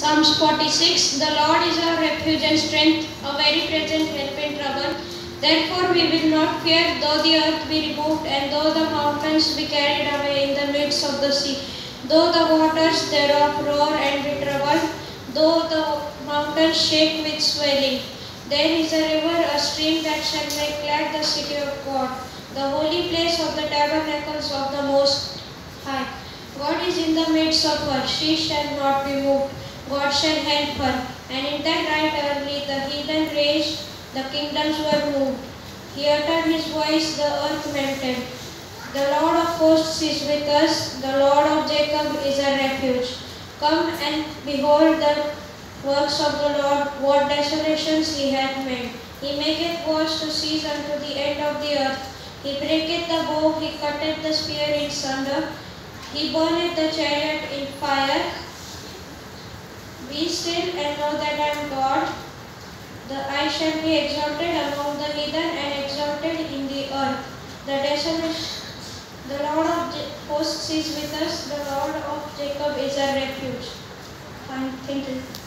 Psalms 46. The Lord is our refuge and strength, a very present help in trouble. Therefore we will not fear, though the earth be removed, and though the mountains be carried away in the midst of the sea. Though the waters thereof roar and be troubled, though the mountains shake with swelling. There is a river, a stream that shall make glad the city of God, the holy place of the tabernacles of the Most High. God is in the midst of her, she shall not be moved. God shall help her. And in that right early the heathen raged, the kingdoms were moved. He uttered his voice, the earth melted. The Lord of hosts is with us, the Lord of Jacob is a refuge. Come and behold the works of the Lord, what desolations he hath made. He maketh wars to cease unto the end of the earth. He breaketh the bow, he cutteth the spear in sunder. He burneth the chariot in fire. Be still and know that I am God. I shall be exalted among the heathen and exalted in the earth. The Lord of hosts is with us. The Lord of Jacob is our refuge. Fine, thank you.